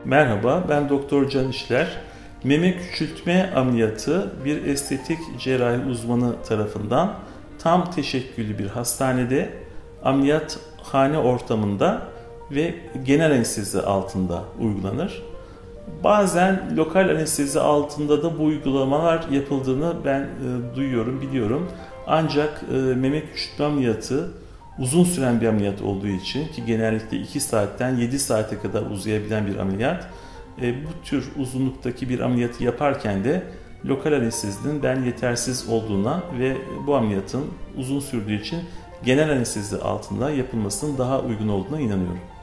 Merhaba, ben Doktor Can İşler. Meme küçültme ameliyatı bir estetik cerrahi uzmanı tarafından tam teşekküllü bir hastanede, ameliyathane ortamında ve genel anestezi altında uygulanır. Bazen lokal anestezi altında da bu uygulamalar yapıldığını ben duyuyorum, biliyorum. Ancak meme küçültme ameliyatı uzun süren bir ameliyat olduğu için, ki genellikle 2 saatten 7 saate kadar uzayabilen bir ameliyat, bu tür uzunluktaki bir ameliyatı yaparken de lokal anestezinin ben yetersiz olduğuna ve bu ameliyatın uzun sürdüğü için genel anestezi altında yapılmasının daha uygun olduğuna inanıyorum.